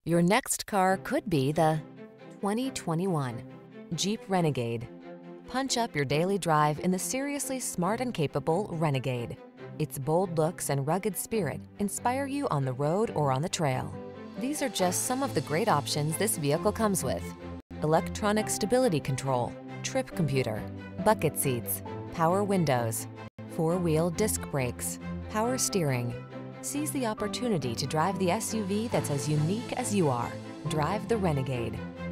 Your next car could be the 2021 Jeep Renegade. Punch up your daily drive in the seriously smart and capable Renegade. Its bold looks and rugged spirit inspire you on the road or on the trail. These are just some of the great options this vehicle comes with: electronic stability control, trip computer, bucket seats, power windows, four-wheel disc brakes, power steering. Seize the opportunity to drive the SUV that's as unique as you are. Drive the Renegade.